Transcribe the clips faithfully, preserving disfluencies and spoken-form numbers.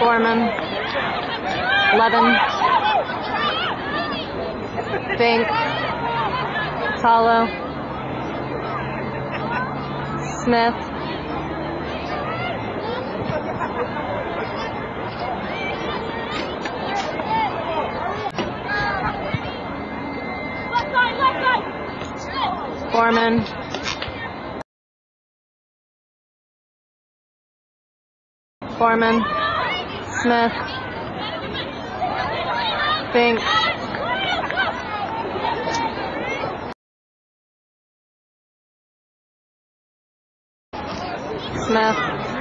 Foreman, Levin, Fink, Talo, Smith, Foreman, Foreman, Smith, Fink, Smith,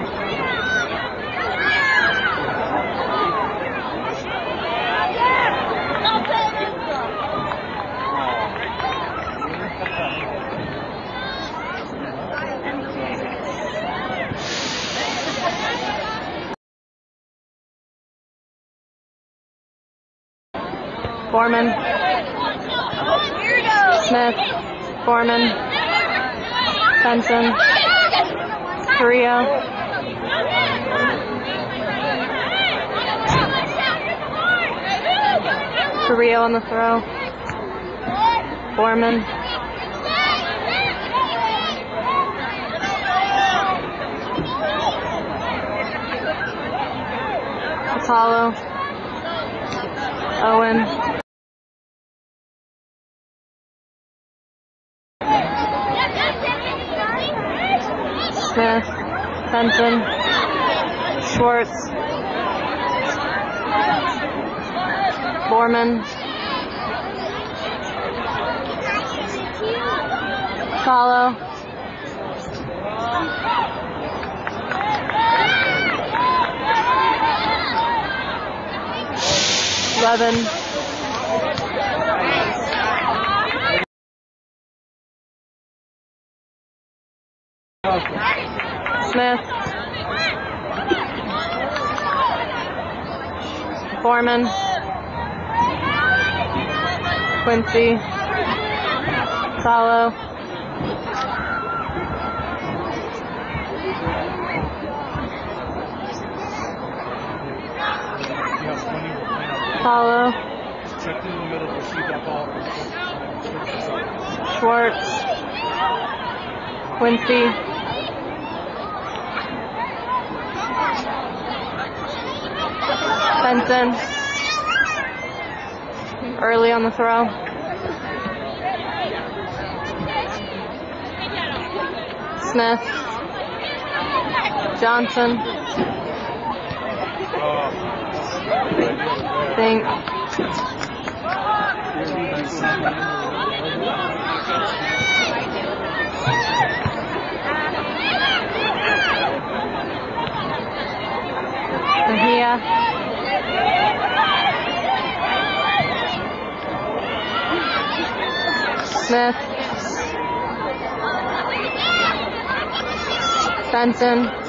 Foreman, Smith, Foreman, Benson, Carrillo, Carrillo on the throw, Foreman, Apollo, Owen, Smith, Benson, Schwartz, Foreman, Follow, Levin, Smith, Foreman, Quincy, Salo, Salo, Schwartz, Quincy, Benson, early on the throw, Smith, Johnson, Fink, Mejia, Smith, Benson,